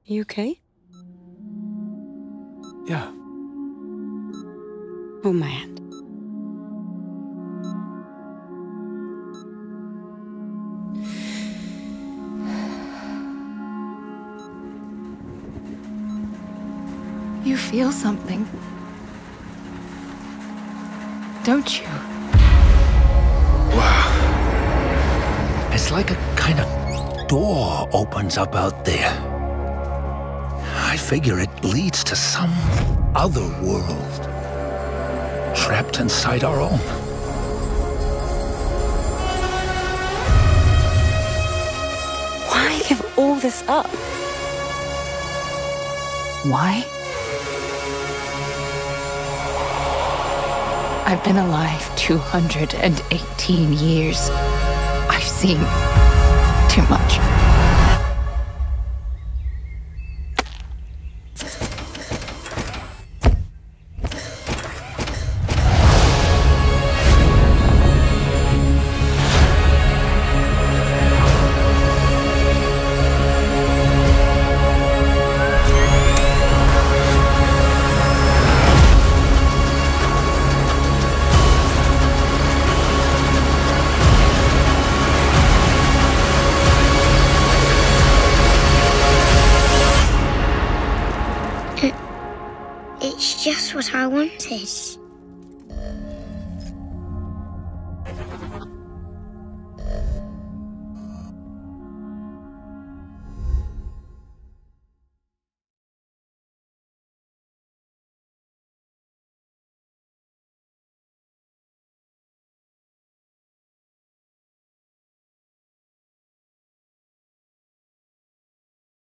You okay? Yeah. Hold my hand. You feel something, don't you? Wow. It's like a kind of door opens up out there. I figure it leads to some other world, trapped inside our own. Why give all this up? Why? I've been alive 218 years. I've seen too much. It's just what I wanted.